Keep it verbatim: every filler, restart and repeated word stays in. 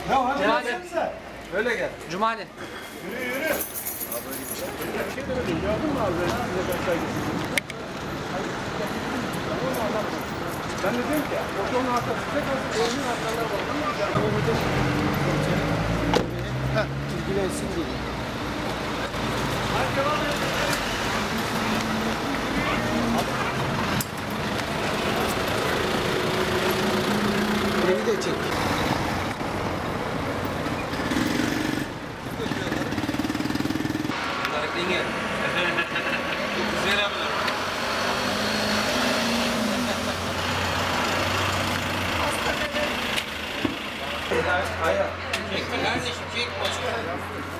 Ya hadi Cumali. gelsenize. Öyle gel. Cumali. Yürü yürü. Bir şey demedim. Gördün mü abi? Ben çay getirdim. Ben de diyorum ki, okulun arkası tek arası, oyunun arkalar var. Heh, ilgilensin diye. Hadi devam edelim. Beni de çek. Güzel abla. Hayır. Çekme kardeşim, çek başka.